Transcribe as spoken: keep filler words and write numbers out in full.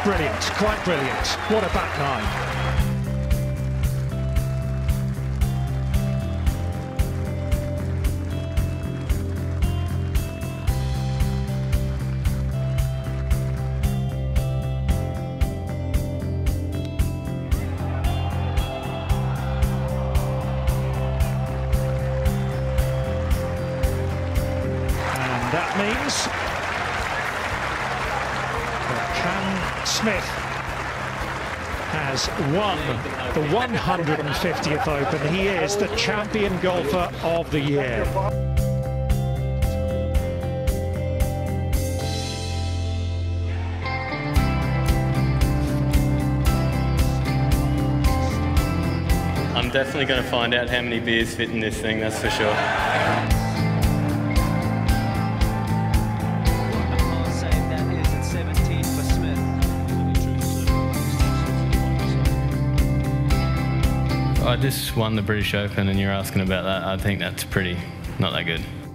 brilliant, quite brilliant. What a back nine. That means that Cam Smith has won the one hundred fiftieth Open. He is the champion golfer of the year. I'm definitely going to find out how many beers fit in this thing, that's for sure. I just won the British Open and you're asking about that. I think that's pretty not that good.